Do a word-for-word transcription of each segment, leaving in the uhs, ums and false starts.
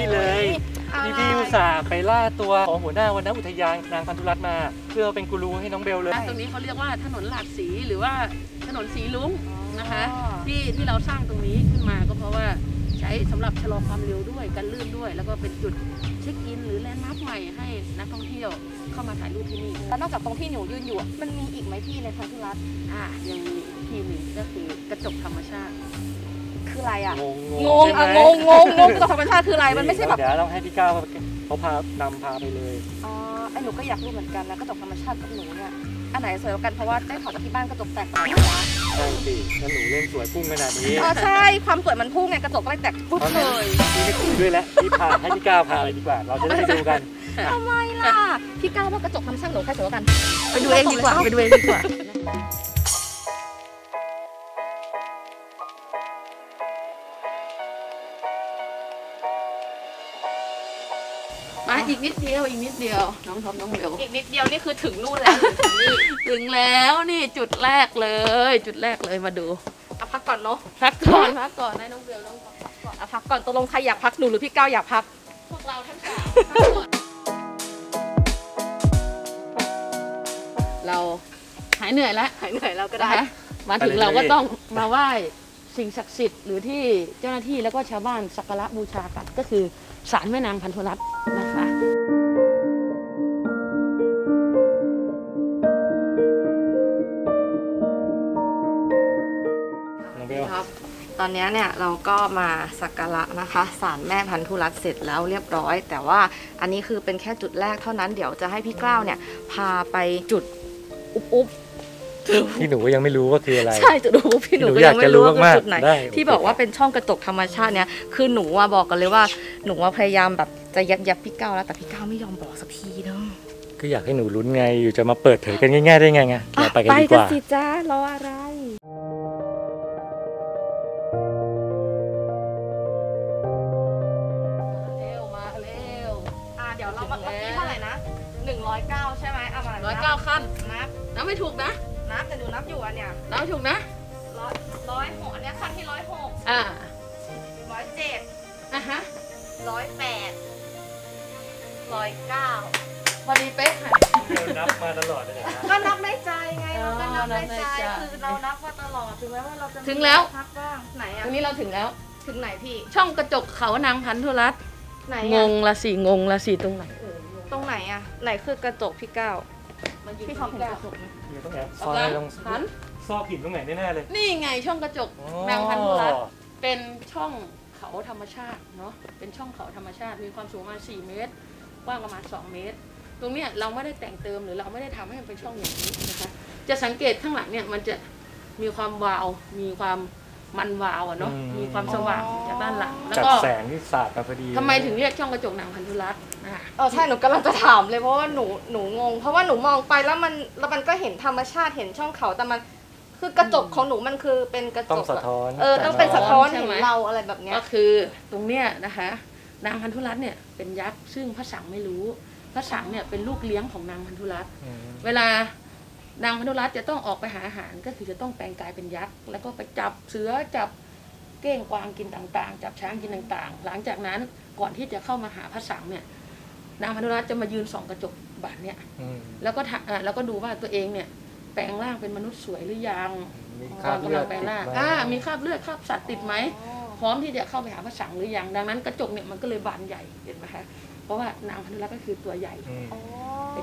เลยพี่พี่อุตส่าห์ไปล่าตัวของหัวหน้าวันนอุทยานนางพันธุรัตน์มาเพื่อเป็นกูรูให้น้องเบลเลยตรงนี้เขาเรียกว่าถนนหลากสีหรือว่าถนนสีลุ้งนะคะที่ที่เราสร้างตรงนี้ขึ้นมาก็เพราะว่าใช้สำหรับชะลอความเร็วด้วยกันลื่นด้วยแล้วก็เป็นจุดเช็คอินหรือแลนด์มาร์คใหม่ให้นักท่องเที่ยวเข้ามาถ่ายรูปที่นี่แล้วนอกจากตรงที่หนูยืนอยู่มันมีอีกไหมพี่ในพันธุรัตน์อ่ะยังมีที่หนึ่งก็คือกระจกธรรมชาติคืออะไรอ่ะงงอ่ะงงงงงกระจกธรรมชาติคืออะไรมันไม่ใช่แบบเดี๋ยวต้องให้พี่ก้าวเขาพานำพาไปเลยอ๋อไอ้หนูก็อยากรู้เหมือนกันนะกระจกธรรมชาติกับหนูเนี่ยอันไหนสวยกว่ากันเพราะว่าได้ข่าวจากที่บ้านกระจกแตกต่างกันใช่สิแล้วหนูเล่นสวยพุ่งขนาดนี้อ๋อใช่ความสวยมันพุ่งไงกระจกก็เลยแตกปุ๊บเลยพี่ไม่คุยด้วยแล้วพี่พาให้พี่ก้าวพาเลยดีกว่าเราจะได้ไปดูกันทำไมล่ะพี่ก้าวว่ากระจกธรรมชาติหนูใครสวยกว่ากันไปดูเองดีกว่าไปดูเองดีกว่ามาอีกนิดเดียวอีกนิดเดียวน้องท็อปน้องเบลอีกนิดเดียวนี่คือถึงนู่นแล้วนี่ถึงแล้วนี่จุดแรกเลยจุดแรกเลยมาดูเอาพักก่อนเนาะพักก่อนพักก่อนให้น้องเบลน้องท็อปพักก่อนเอาพักก่อนตกลงใครอยากพักหนูหรือพี่ก้าวอยากพักพวกเราทั้งสามเราหายเหนื่อยแล้วหายเหนื่อยแล้วก็ได้มาถึงเราก็ต้องมาไหว้สิ่งศักดิ์สิทธิ์หรือที่เจ้าหน้าที่แล้วก็ชาวบ้านสักการะบูชากันก็คือศาลแม่นางพันธุรัตน์นะคะครับตอนนี้เนี่ยเราก็มาสักการะนะคะศาลแม่พันธุรัตน์เสร็จแล้วเรียบร้อยแต่ว่าอันนี้คือเป็นแค่จุดแรกเท่านั้นเดี๋ยวจะให้พี่กล้าวเนี่ยพาไปจุดอุ๊บอุ๊บพี่หนูก็ยังไม่รู้ว่าคืออะไรใช่จุดอุ๊บพี่หนูก็ยังไม่รู้ว่าคือจุดไหนที่บอกว่าเป็นช่องกระจกธรรมชาติเนี่ยคือหนูว่าบอกกันเลยว่าหนูว่าพยายามแบบจะยับยับพี่ก้าวแล้วแต่พี่ก้าวไม่ยอมบอกสักทีเนาะก็อยากให้หนูลุ้นไงอยู่จะมาเปิดเผยกันง่ายๆได้ไงไงเราไปกันดีกว่าไปกันสิจ้ารออะไรเร็วมาเร็วอ่าเดี๋ยวเราเมื่อกี้เท่าไหร่นะหนึ่งร้อยเก้าใช่ไหมเอามาร้อยเก้าขั้นนับนับไม่ถูกนะนับแต่หนูนับอยู่อันเนี้ยนับถูกนะร้อยร้อยหกอันเนี้ยขั้นที่ร้อยหกอ่าร้อยเจ็ดอ่ะฮะร้อยแปดร้อยเก้าพอดีเป๊ะค่ะนับมาตลอดเลยนะก็นับในใจไงเราก็นับในใจคือเรานับมาตลอดถึงแม้ว่าเราจะถึงแล้วพักบ้างไหนอ่ะตรงนี้เราถึงแล้วถึงไหนพี่ช่องกระจกเขานางพันธุรัตน์ไหนงงละสิงงละสิตรงไหนเออตรงไหนอ่ะไหนคือกระจกพี่ก้าวพี่ท็อปเห็นกระจกไหมอยู่ตรงไหนซอยลงซอกหินตรงไหนแน่ๆเลยนี่ไงช่องกระจกนางพันธุรัตน์เป็นช่องเขาธรรมชาติเนาะเป็นช่องเขาธรรมชาติมีความสูงประมาณสี่เมตรกว้างประมาณสองเมตรตรงเนี้ยเราไม่ได้แต่งเติมหรือเราไม่ได้ทำให้มันเป็นช่องอย่างนี้นะคะจะสังเกตข้างหลังเนี่ยมันจะมีความวาวมีความมันวาวอะเนาะมีความสว่างจากด้านหลังแล้วก็แสงที่สาดมาพอดีทำไมถึงเรียกช่องกระจกนางพันธุรัตน์นะคะเออใช่หนูกำลังจะถามเลยเพราะว่าหนูหนูงงเพราะว่าหนูมองไปแล้วมันแล้วมันก็เห็นธรรมชาติเห็นช่องเขาแต่มันคือกระจกของหนูมันคือเป็นกระจกสะท้อนเออต้องเป็นสะท้อนเห็นเราอะไรแบบนี้ก็คือตรงเนี้ยนะคะนางพันธุรัตน์เนี่ยเป็นยักษ์ซึ่งพระสังไม่รู้พระสังเนี่ยเป็นลูกเลี้ยงของนางพันธุรัตน์เวลานางพันธุรัตน์จะต้องออกไปหาอาหารก็คือจะต้องแปลงกายเป็นยักษ์แล้วก็ไปจับเสือจับเก้งกวางกินต่างๆจับช้างกินต่างๆหลังจากนั้นก่อนที่จะเข้ามาหาพระสังเนี่ยนางพันธุรัตน์จะมายืนส่องกระจกบานเนี่ยแล้วก็แล้วก็ดูว่าตัวเองเนี่ยแปลงร่างเป็นมนุษย์สวยหรือยังก่อนกำลังแปลงร่างอ่ามีคราบเลือดคราบสัตว์ติดไหมพร้อมที่จะเข้าไปหาพระสังหรือยังดังนั้นกระจกเนี่ยมันก็เลยบานใหญ่เห็นไหมคะเพราะว่านางพันธุรัตน์ก็คือตัวใหญ่เป็น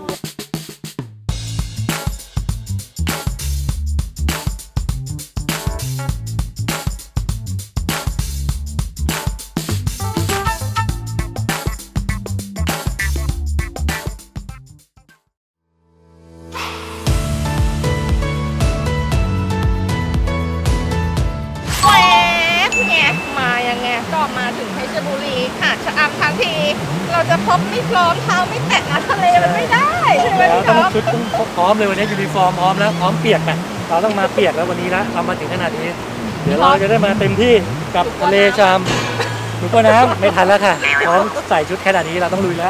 มาถึงเพชรบุรีค่ะชะอำทั้งทีเราจะพบไม่พร้อมเท้าไม่แตะน้ำทะเลมันไม่ได้ใช่ไหมพี่ท็อปชุดต้องพร้อมเลยวันนี้ยูนิฟอร์มพร้อมแล้วพร้อมเปียกนะเราต้องมาเปียกแล้ววันนี้นะเรามาถึงขนาดนี้เดี๋ยวเราจะได้มาเต็มที่กับทะเลชามหนูก็น้ำไม่ทันแล้วค่ะพร้อมใส่ชุดขนาดนี้เราต้องลุยแล้ว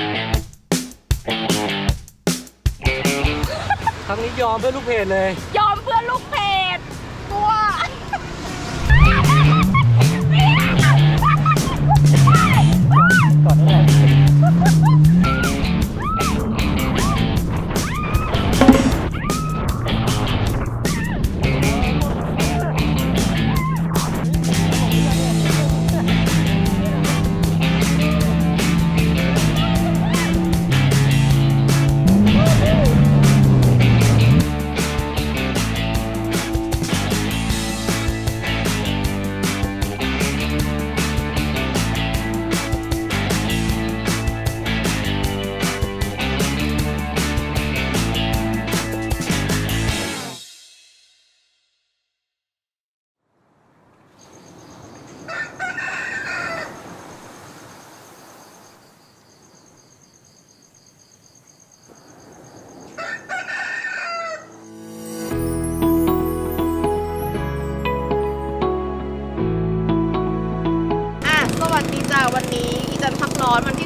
ครั้งนี้ยอมเพื่อลูกเพจเลยยอมเพื่อลูกเพจกลัว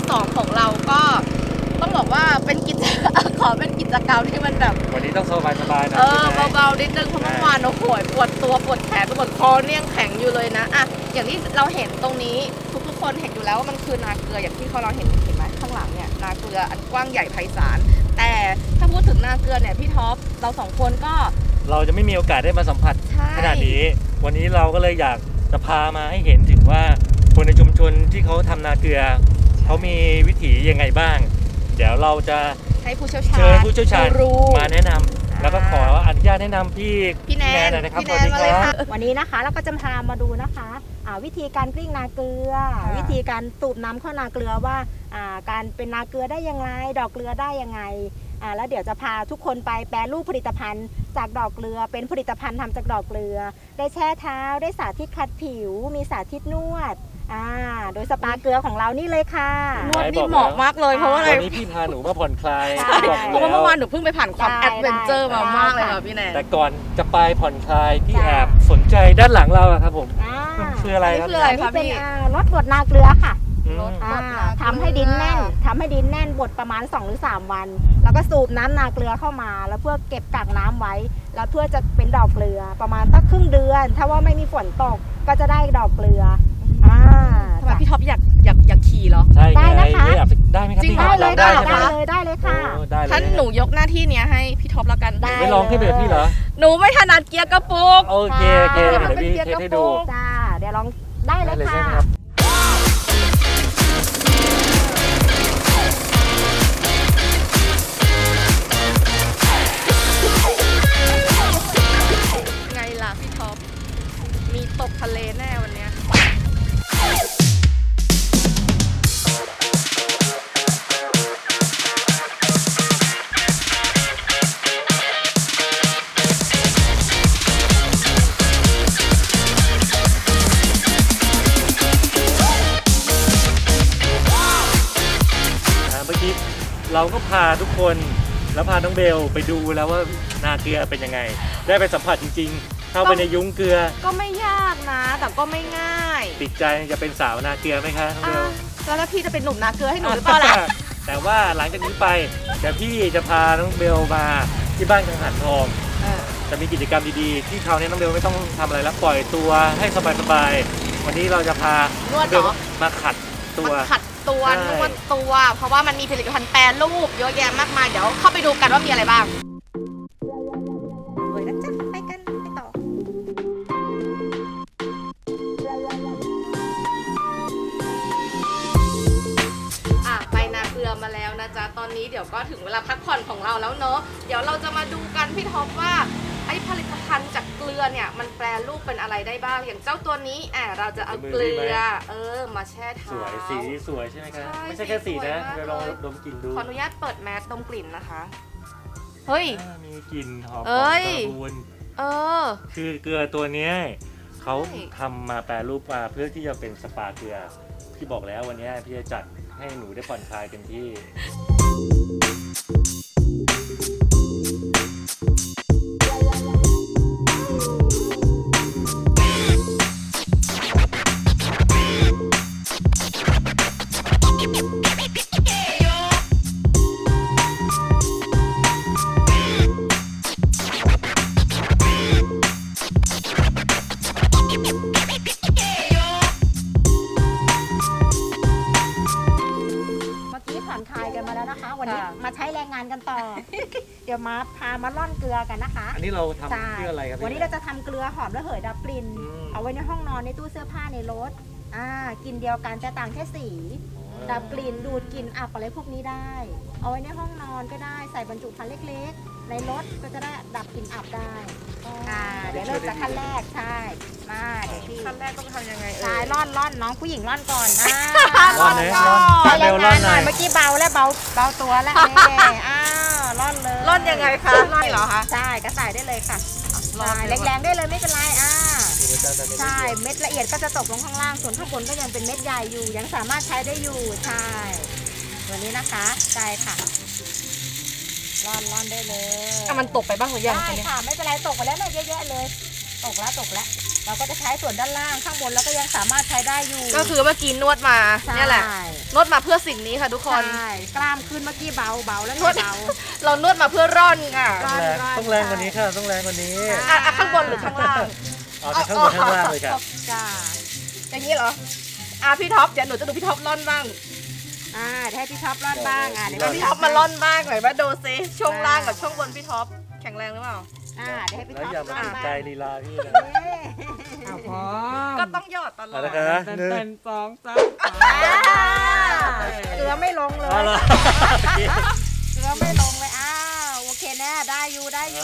สองของเราก็ต้องบอกว่าเป็นกิจ ขอเป็นกิจกรรมที่มันแบบวันนี้ต้องสบายสบายๆหนะเออเบาๆนิดนึงเพราะเมื่อวานเราโหยปวดตัวปวดแขนปวดคอเนี่ยยังแข็งอยู่เลยนะอ่ะอย่างที่เราเห็นตรงนี้ทุกๆคนเห็นอยู่แล้วว่ามันคือนาเกลืออย่างที่เขาเราเห็นเห็นไหมข้างหลังเนี่ยนาเกลืออันกว้างใหญ่ไพศาลแต่ถ้าพูดถึงนาเกลือเนี่ยพี่ท็อปเราสองคนก็เราจะไม่มีโอกาสได้มาสัมผัสใช่ขนาดนี้ วันนี้เราก็เลยอยากจะพามาให้เห็นถึงว่าคนในชุมชนที่เขาทำนาเกลือเขามีวิถียังไงบ้าง เดี๋ยวเราจะให้ผู้เชี่ยวชาญเชิญผู้เชี่ยวชาญรู้มาแนะนำแล้วก็ขออนุญาตแนะนำพี่พี่แนนหน่อยนะครับพี่แนนมาเลยค่ะวันนี้นะคะเราก็จะพามาดูนะคะอ่าวิธีการกลิ้งนาเกลือค่ะวิธีการสูบน้ำเข้านาเกลือว่าอ่าการเป็นนาเกลือได้ยังไงดอกเกลือได้ยังไงอ่าแล้วเดี๋ยวจะพาทุกคนไปแปรรูปผลิตภัณฑ์จากดอกเกลือ เป็นผลิตภัณฑ์ทำจากดอกเกลือ ได้แช่เท้าได้สาธิตขัดผิว มีสาธิตนวดอ่าโดยสปาเกลือของเรานี่เลยค่ะนวดนี่เหมาะมากเลยเพราะว่าอะไรวันนี้พี่พาหนูมาผ่อนคลายใช่บอกเพราะว่าเมื่อวานหนูแล้เพิ่งไปผ่านความได้แอดเวนเจอร์ได้มามากเลยได้ค่ะพี่แนนแต่ก่อนจะไปผ่อนคลายพี่จ้ะแอบสนใจด้านหลังเราอะครับผมอ่าคืออะไรครับนี่คืออะไรอันนี้เป็นพี่อ่ารถบดนาเกลือค่ะอืมรถอ่าบดนาเกลือทำให้ดินแน่นทำให้ดินแน่นบดประมาณสองหรือสามวัน แล้วก็สูบน้ำนาเกลือเข้ามา แล้วเพื่อเก็บกักน้ำไว้ แล้วเพื่อจะเป็นดอกเกลือประมาณสักครึ่งเดือน ถ้าว่าไม่มีฝนตกก็จะได้ดอกเกลืออ่าทำไมพี่ท็อปอยากอยากอยากขี่เหรอใช่ได้ไงนะคะไม่อยากได้ไหมครับจริงพี่เหรอได้เลยได้ค่ะใช่ไหมได้เลยได้เลยค่ะโอ้ได้เลยท่านหนูยกหน้าที่เนี้ยให้พี่ท็อปแล้วกันได้ไม่ลองขึ้นไปกับพี่เหรอหนูไม่ถนัดเกียร์กระปุกโอเคโอเคเดี๋เดี๋ยยว วมันเป็นพี่เกียร์เทสให้กระปุดูกจ้าเดี๋ยวลองได้ได้เลยเลยใช่ค่ะไหมครับไงล่ะพี่ท็อป มีตกทะเลแน่วันเนี้ยอ่าเมื่อกี้เราก็พาทุกคนแล้วพาน้องเบลไปดูแล้วว่านาเกลือเป็นยังไง ได้ไปสัมผัสจริงๆ เข้าไปในยุ้งเกลือก็ไม่ยากนะ แต่ก็ไม่ง่ายติดใจจะเป็นสาวนาเกลือไหมคะน้องเบลอ่ะแล้วถ้าพี่จะเป็นหนุ่มนาเกลือให้หนูหรือเปล่าล่ะแต่ว่าหลังจากนี้ไปเดี๋ยวพี่จะพาน้องเบลมาที่บ้านกังหันทองเออจะมีกิจกรรมดีๆ ที่คราวนี้น้องเบลไม่ต้องทำอะไรแล้วปล่อยตัวให้สบายๆ วันนี้เราจะพานวดเบเหรลอมาขัดตัวมันขัดตัวใช่นวดตัว เพราะว่ามันมีผลิตภัณฑ์แปรรูปเยอะแยะมากมาย เดี๋ยวเข้าไปดูกันว่ามีอะไรบ้างสวยนะจ๊ะไปกันไปต่ออ่ะไปนาเกลือมาแล้วนะจ๊ะ ตอนนี้เดี๋ยวก็ถึงเวลาพักผ่อนของเราแล้วเนอะเดี๋ยวเราจะมาดูกันพี่ท็อปว่าไอ้ผลิตภัณฑ์จากเกลือเนี่ยมันแปรรูปเป็นอะไรได้บ้าง อย่างเจ้าตัวนี้อ่ะเราจะเอาเกลือ เออมาแช่เท้าสวยสีสวยใช่ไหมคะใช่ไม่ใช่แค่สีนะสีสวยมากเดี๋ยวลองเลยดมกลิ่นดูขออนุญาตเปิดแมสดมกลิ่นนะคะ เฮ้ยอ่ามีกลิ่นหอมเอ้ยตะบูนเออคือเกลือตัวเนี้ยเขาใช่ทำมาแปรรูปมาเพื่อที่จะเป็นสปาเกลือพี่บอกแล้ววันนี้พี่จะจัดให้หนูได้ผ่อนคลายเต็มที่เมื่อกี้ผ่อนคลายกันมาแล้วนะคะ วันนี้ค่ะมาใช้แรงงานกันต่อ เดี๋ยวมาพามาล่อนเกลือกันนะคะอันนี้เราทำใช่เพื่ออะไรครับพี่วันนี้เราจะทำเกลือหอมระเหยดับกลิ่นอืมเอาไว้ในห้องนอนในตู้เสื้อผ้าในรถอ่ากินเดียวกันแต่ต่างแค่สี ดับกลิ่นดูดกลิ่นอับอะไรพวกนี้ได้ เอาไว้ในห้องนอนก็ได้ใส่บรรจุภัณฑ์เล็กๆ ในรถก็จะได้ดับกลิ่นอับได้อ่าเดี๋ยวเริ่มจากขั้นแรกใช่มาเดี๋ยวพี่ขั้นแรกต้องทำยังไงเอ่ใช่ยร่อนร่อนน้องผู้หญิงร่อนก่อนอ่าร่อนนะร่อนใช้แรเบลงร่องาน นหหน่น่ออย ยเมื่อกี้เบาแล้วเบาเบาตัวแล้วนี่อ้าวร่อนเลยร่อนยังไงคะร่อนเหรอคะใช่ก็ใส่ได้เลยค่ะร่อนใช่เลยแรงๆได้เลยไม่เป็นไรอ่าเดี๋ยวจะจะใช่ เม็ดละเอียดก็จะตกลงข้างล่าง ส่วนข้างบนก็ยังเป็นเม็ดใหญ่อยู่ ยังสามารถใช้ได้อยู่ ใช่วันนี้นะคะ ใช่ค่ะ ร่อนร่อนได้เลยอ่ะมันตกไปบ้างหรือยังได้คะเนี่ยค่ะ ไม่เป็นไร ตกไปแล้วเนี่ยเยอะแยะเลย ตกแล้วตกแล้ว เราก็จะใช้ส่วนด้านล่าง ข้างบนแล้วก็ยังสามารถใช้ได้อยู่ก็คือเมื่อกี้นวดมาใช่เนี่ยแหละ นนวดมาเพื่อสิ่งนี้ค่ะทุกคนใช่กล้ามขึ้นเมื่อกี้เบาเบาแล้วนวดเบาเรานวดมาเพื่อร่อนค่ะต้องแรงต้องแรงกว่านี้ค่ะต้องแรงกว่านี้อ่ะอ่ะข้างบนหรือข้างล่างเอาทั้งข้างบนข้างล่างเลยค่ะจ้าอย่างนี้เหรออ่ะพี่ท็อปเดี๋ยวหนูจะดูพี่ท็อปร่อนบ้างอ่าให้พี่ท็อปร่อนบ้างอ่ะเดี๋ยวให้พี่ท็อปมาร่อนบ้างหน่อยว่าดูซิช่วงล่างกับช่วงบนพี่ท็อปแข็งแรงหรือเปล่าอ่าเดี๋ยวให้พี่แล้วท็อปอย่ามาร่อนสนบ้างใจลีลาพี่นะเอาพร้อมก็ต้องหยอดตลอเอาดละครับเป็นหนึ่งเป็นสองสามอ่าเกลือไม่ลงเลยเอาละเกลือไม่ลงเลยอ้าวโอเคแน่ได้อยู่ได้อยู่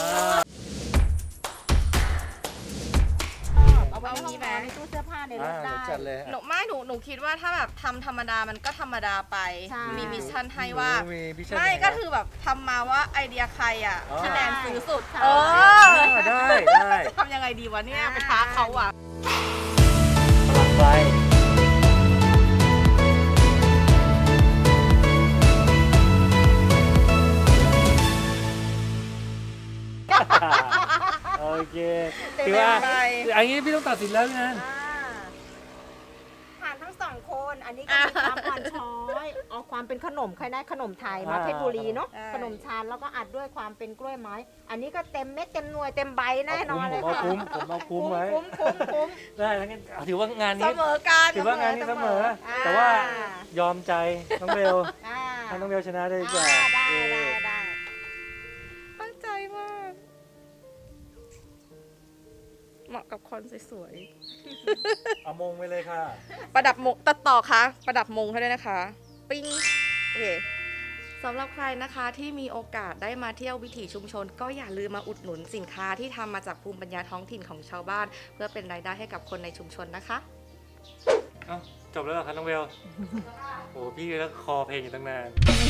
เอาไปในห้องนอนในตู้เสื้อผ้าในรอ่าถเดี๋ได้ยวจัดเลยหนูไม่หนูหนูคิดว่าถ้าแบบทำธรรมดามันก็ธรรมดาไปใช่มีมิชชั่นให้ว่ามีพี่ชั่นไม่ยังงก็คือแบบทำมาว่าไอเดียใครอ่ะอ๋อคะแนนสูงสุดใช่เอออ่าได้ได้ทำยังไงดีวะเนี่ยไปท้าเขาอ่ะพลังไฟโอเคถือว่าไปอันนี้พี่ต้องตัดสินแล้วนะอ่าผ่านทั้งสองคน อันนี้ก็มีความอ่อนช้อยเอาความเป็นขนมใครได้ขนมไทยมาเพชรบุรีเนาะ ขนมชานแล้วก็อัดด้วยความเป็นกล้วยไม้ อันนี้ก็เต็มเม็ดเต็มหน่วยเต็มใบแน่นอนเลยเอาค่ะคุ้มผมเอาคุ้มไว้คุ้มคุ้มคุ้มได้แล้วงั้นถือว่างานเสนี้มอกันถือว่างานนี้เสมออ่าแต่ว่ายอมใจน้องเบลอ่าให้น้องเบลชนะได้ดีกว่าอ่าได้เออได้ได้ตั้งใจมากเหมาะกับคนสวยเอามงไปเลยค่ะๆประดับมงตัดต่อคะประดับมงให้ด้วยนะคะ ปิ้งโอเคสำหรับใครนะคะที่มีโอกาสได้มาเที่ยววิถีชุมชน ก็อย่าลืมมาอุดหนุนสินค้าที่ทำมาจากภูมิปัญญาท้องถิ่นของชาวบ้าน เพื่อเป็นรายได้ให้กับคนในชุมชนนะคะเอ้าจบแล้วเหรอคะน้องเบล โอ้พี่แล้วคอเพลงอยู่ตั้งนาน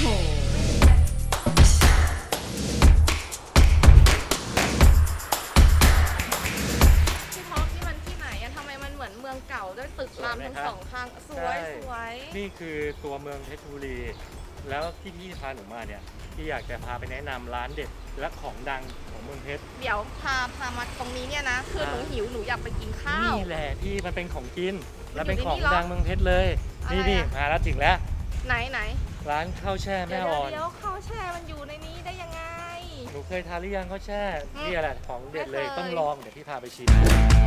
พี่ท็อปนี่มันที่ไหนอะทำไมมันเหมือนเมืองเก่าด้วยตึกรามทั้งสองข้างสวยใช่สวยนี่คือตัวเมืองเพชรบุรี แล้วที่พี่พาหนูมาเนี่ยพี่อยากจะพาไปแนะนำร้านเด็ดและของดังของเมืองเพชรเดี๋ยวพาพามาตรงนี้เนี่ยนะคือหนูหิวหนูอยากไปกินข้าวนี่แหละพี่มันเป็นของกิน และเป็นอยู่ของในนี้เหรอดังเมืองเพชรเลยอะไรนี่นี่อะมาแล้วถึงแล้วไหนไหนร้านข้าวแช่แม่เดี๋ยวอ่อนเดี๋ยวข้าวแช่มันอยู่ในนี้ได้ยังไงหนูเคยทานหรือยังข้าวแช่อืมนี่แหละของเด็ดเลยไม่เคยต้องลองเดี๋ยวพี่พาไปชิม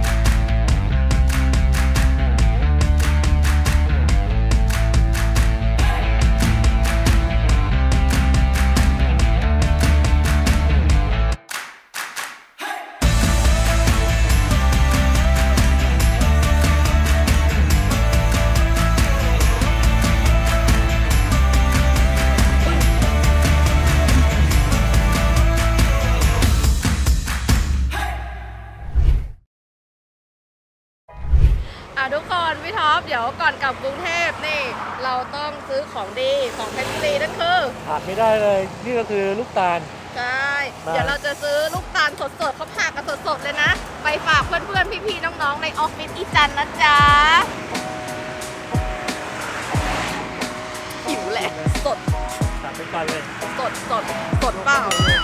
อ่ะทุกคนพี่ท็อปเดี๋ยวก่อนกลับกรุงเทพนี่ เราต้องซื้อของดีของเพชรบุรีนั่นคือขาดไม่ได้เลย นี่ก็คือลูกตาลใช่มาเดี๋ยวเราจะซื้อลูกตาลสดๆเขาผ่ากันสดๆเลยนะ ไปฝากเพื่อนๆพี่ๆน้องๆในออฟฟิศอีจันนะจ๊ะหิวแหละสดตัดไปก่อนเลยสดสดสดเปล่า